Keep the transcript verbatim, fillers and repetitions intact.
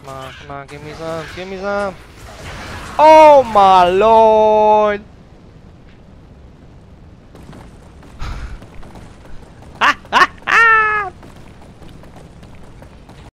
on, come on, give me some, give me some. Oh my lord!